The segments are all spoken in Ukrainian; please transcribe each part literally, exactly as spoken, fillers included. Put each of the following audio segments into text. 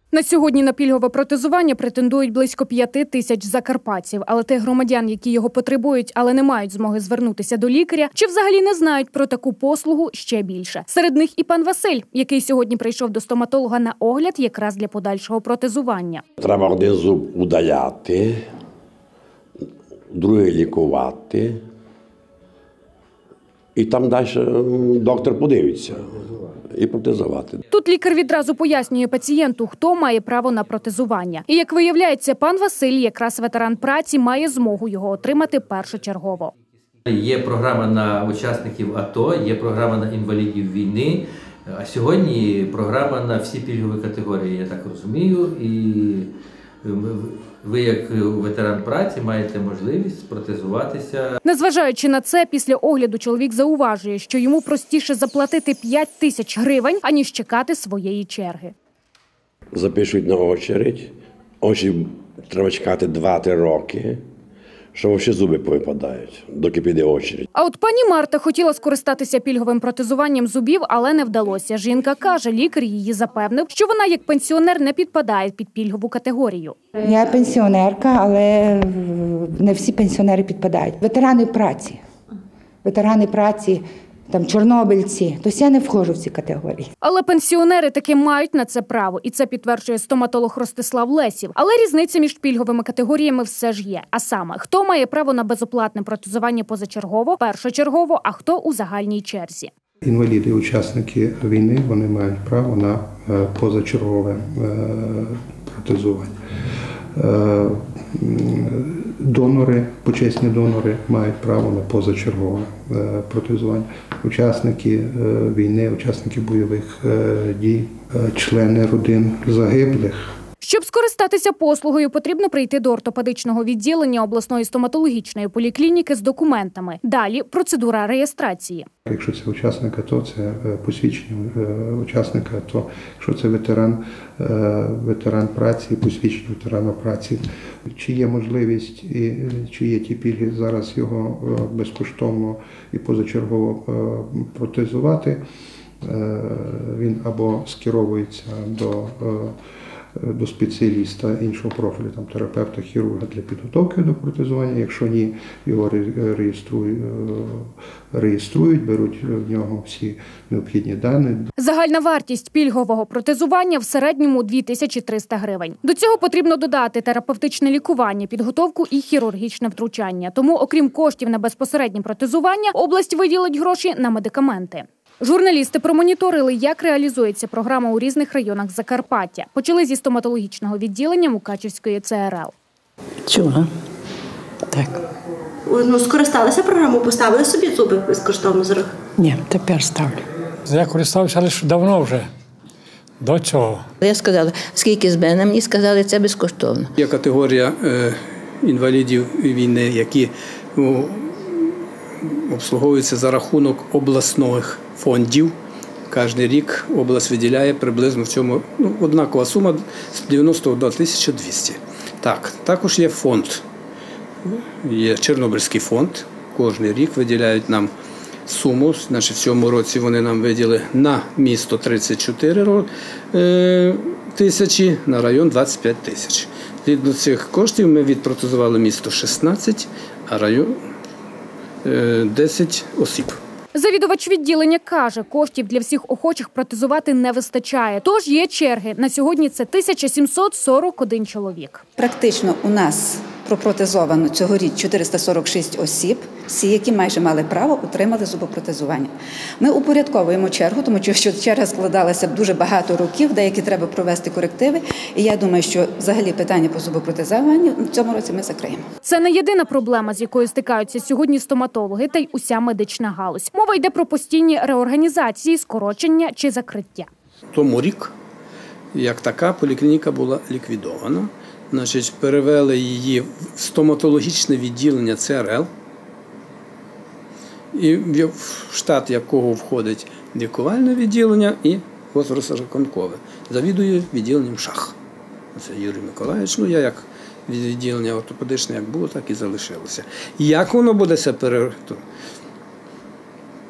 На сьогодні на пільгове протезування претендують близько п'яти тисяч закарпатців. Але тих громадян, які його потребують, але не мають змоги звернутися до лікаря, чи взагалі не знають про таку послугу, ще більше. Серед них і пан Василь, який сьогодні прийшов до стоматолога на огляд якраз для подальшого протезування. Треба один зуб удаляти, другий лікувати. І там далі доктор подивиться і протезувати. Тут лікар відразу пояснює пацієнту, хто має право на протезування. І, як виявляється, пан Василь, якраз ветеран праці, має змогу його отримати першочергово. Є програма на учасників АТО, є програма на інвалідів війни, а сьогодні програма на всі пільгові категорії, я так розумію. І ви, як ветеран праці, маєте можливість протезуватися. Незважаючи на це, після огляду чоловік зауважує, що йому простіше заплатити п'ять тисяч гривень, аніж чекати своєї черги. Запишуть на очередь, очі треба чекати два-три роки, що взагалі зуби повипадають, доки піде очередь. А от пані Марта хотіла скористатися пільговим протезуванням зубів, але не вдалося. Жінка каже, лікар її запевнив, що вона як пенсіонер не підпадає під пільгову категорію. Я пенсіонерка, але не всі пенсіонери підпадають. Ветерани праці, ветерани праці, там чорнобильці, тобто я не входжу в ці категорії. Але пенсіонери таки мають на це право, і це підтверджує стоматолог Ростислав Лесів. Але різниця між пільговими категоріями все ж є. А саме, хто має право на безоплатне протезування позачергово, першочергово, а хто у загальній черзі. Інваліди, учасники війни, вони мають право на позачергове протезування. Донори, почесні донори мають право на позачергове протезування. Учасники війни, учасники бойових дій, члени родин загиблих. Щоб скористатися послугою, потрібно прийти до ортопедичного відділення обласної стоматологічної поліклініки з документами. Далі – процедура реєстрації. Якщо це учасник АТО, це посвідчення учасника АТО. Якщо це ветеран, ветеран праці, посвідчення ветерана праці. Чи є можливість, і чи є ті пільги зараз його безкоштовно і позачергово протезувати, він або скеровується до до спеціаліста іншого профілю, там, терапевта, хірурга для підготовки до протезування. Якщо ні, його реєструють, реєструють, беруть в нього всі необхідні дані. Загальна вартість пільгового протезування в середньому дві тисячі триста гривень. До цього потрібно додати терапевтичне лікування, підготовку і хірургічне втручання. Тому, окрім коштів на безпосереднє протезування, область виділить гроші на медикаменти. Журналісти промоніторили, як реалізується програма у різних районах Закарпаття. Почали зі стоматологічного відділення Мукачівської Це Ер Ел. Чула. Так. Ну, скористалися програмою, поставили собі зуби безкоштовно з рук? Ні, тепер ставлю. Я користався лише давно вже, до цього. Я сказала, скільки з мене, мені сказали, це безкоштовно. Є категорія е, інвалідів війни, які ну, обслуговуються за рахунок обласних фондів. Кожен рік область виділяє приблизно в цьому ну, однакова сума дев'яносто одна тисяча двісті. Так, також є фонд, є Чорнобильський фонд. Кожен рік виділяють нам суму. Значить, в цьому році вони нам виділили на місто тридцять чотири тисячі, на район двадцять п'ять тисяч. Від цих коштів ми відпротезували місто шістнадцять, а район десять осіб. Завідувач відділення каже, коштів для всіх охочих протезувати не вистачає. Тож є черги. На сьогодні це тисяча сімсот сорок один чоловік. Практично у нас пропротезовано цьогоріч чотириста сорок шість осіб, всі, які майже мали право, отримали зубопротезування. Ми упорядковуємо чергу, тому що черга складалася б дуже багато років, деякі треба провести корективи. І я думаю, що взагалі питання по зубопротезуванню в цьому році ми закриємо. Це не єдина проблема, з якою стикаються сьогодні стоматологи та й уся медична галузь. Мова йде про постійні реорганізації, скорочення чи закриття. Тому рік, як така, поліклініка була ліквідована. Значить, перевели її в стоматологічне відділення Це Ер Ел, і в штат якого входить лікувальне відділення і госрозрахункове. Завідує відділенням ШАХ. Це Юрій Миколаївич. Ну, я як відділення ортопедичне, як було, так і залишилося. Як воно буде себе пере...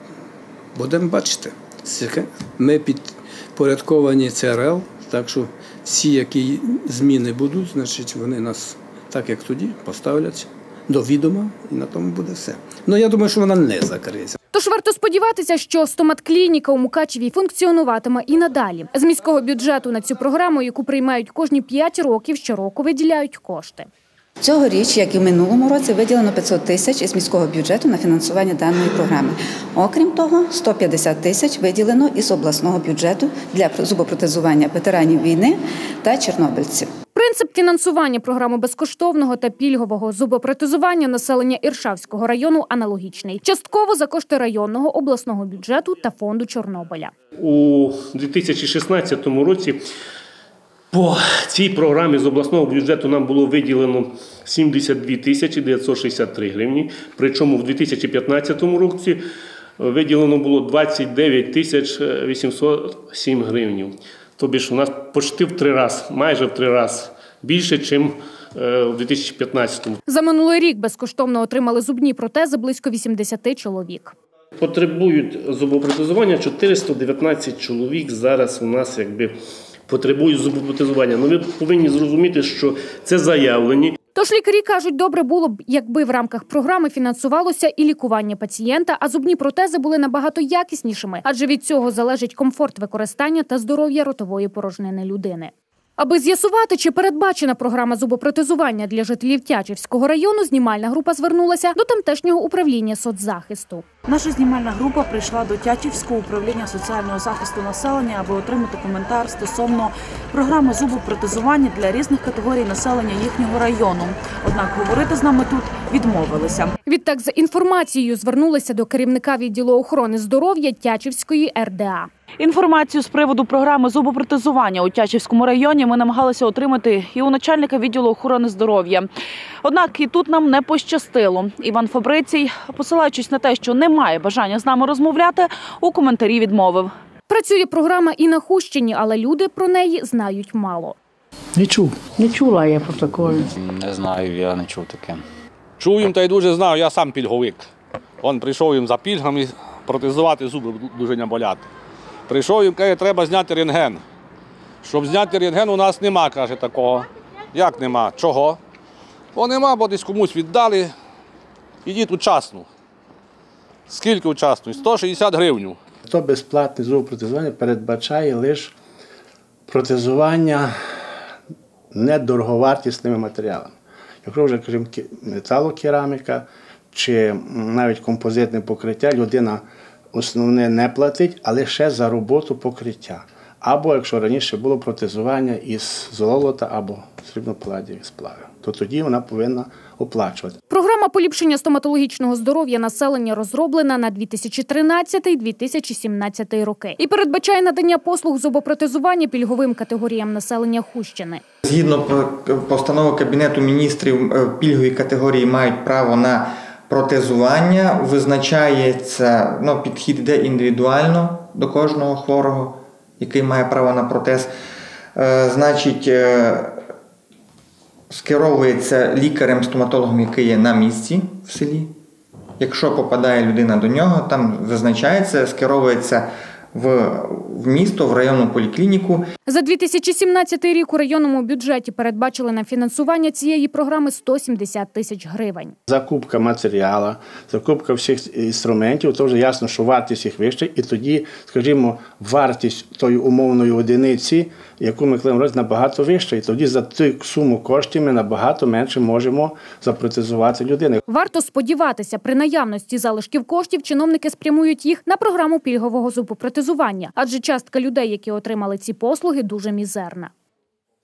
Будемо бачити. Ми підпорядковані Це Ер Ел, так що Всі, які зміни будуть, значить, вони нас, так як тоді, поставлять до відома, і на тому буде все. Ну, я думаю, що вона не закриється. Тож варто сподіватися, що стоматклініка у Мукачеві функціонуватиме і надалі. З міського бюджету на цю програму, яку приймають кожні п'ять років, щороку виділяють кошти. Цьогоріч, як і в минулому році, виділено п'ятсот тисяч із міського бюджету на фінансування даної програми. Окрім того, сто п'ятдесят тисяч виділено із обласного бюджету для зубопротезування ветеранів війни та чорнобильців. Принцип фінансування програми безкоштовного та пільгового зубопротезування населення Іршавського району аналогічний. Частково за кошти районного, обласного бюджету та фонду Чорнобиля. У дві тисячі шістнадцятому році по цій програмі з обласного бюджету нам було виділено сімдесят дві тисячі дев'ятсот шістдесят три гривні, причому в дві тисячі п'ятнадцятому році виділено було двадцять дев'ять тисяч вісімсот сім гривень. Тобто ж у нас почти в три рази, майже в три рази більше, ніж у дві тисячі п'ятнадцятому. За минулий рік безкоштовно отримали зубні протези близько вісімдесят чоловік. Потребують зубопротезування чотириста дев'ятнадцять чоловік зараз у нас якби потребують зубопротезування. Ну, ви повинні зрозуміти, що це заявлені. Тож лікарі кажуть, добре було б, якби в рамках програми фінансувалося і лікування пацієнта, а зубні протези були набагато якіснішими, адже від цього залежить комфорт використання та здоров'я ротової порожнини людини. Аби з'ясувати, чи передбачена програма зубопротезування для жителів Тячівського району, знімальна група звернулася до тамтешнього управління соцзахисту. Наша знімальна група прийшла до Тячівського управління соціального захисту населення, аби отримати коментар стосовно програми зубопротезування для різних категорій населення їхнього району. Однак говорити з нами тут відмовилися. Відтак за інформацією звернулися до керівника відділу охорони здоров'я Тячівської ер де а. Інформацію з приводу програми зубопротезування у Тячівському районі ми намагалися отримати і у начальника відділу охорони здоров'я. Однак і тут нам не пощастило. Іван Фабрицій, посилаючись на те, що не має бажання з нами розмовляти, у коментарі відмовив. Працює програма і на Хущині, але люди про неї знають мало. Не чув. Не чула я про таке. Не знаю, я не чув таке. Чув їм та й дуже знав, я сам пільговик. Он прийшов їм за пільгами протезувати зуби, дуже не болять. Прийшов їм, каже, треба зняти рентген. Щоб зняти рентген, у нас нема, каже, такого. Як нема? Чого? Бо нема, бо десь комусь віддали. Ідіть учасну. Скільки учасну? сто шістдесят гривень. То безплатне зубопротезування передбачає лише протезування недороговартісними матеріалами. Якщо вже, крім металокераміка чи навіть композитне покриття, людина основне не платить, але ще за роботу покриття. Або, якщо раніше було протезування із золота або срібнопаладіїв сплавів, то тоді вона повинна оплачувати. Програма поліпшення стоматологічного здоров'я населення розроблена на дві тисячі тринадцятий - дві тисячі сімнадцятий роки і передбачає надання послуг зубопротезування пільговим категоріям населення Хущини. Згідно постанови Кабінету міністрів, пільгові категорії мають право на протезування, визначається, ну, підхід йде індивідуально до кожного хворого, який має право на протез. Е, значить, е, скеровується лікарем-стоматологом, який є на місці в селі. Якщо попадає людина до нього, там визначається, скеровується в, в місто, в районну поліклініку. За дві тисячі сімнадцятий рік у районному бюджеті передбачили на фінансування цієї програми сто сімдесят тисяч гривень. Закупка матеріалу, закупка всіх інструментів, то вже ясно, що вартість їх вища, і тоді, скажімо, вартість тої умовної одиниці, яку ми клеїмо, набагато вища, і тоді за цю суму коштів ми набагато менше можемо запротезувати людину. Варто сподіватися, при наявності залишків коштів чиновники спрямують їх на програму пільгового зубопротезування, адже частка людей, які отримали ці послуги, дуже мізерна.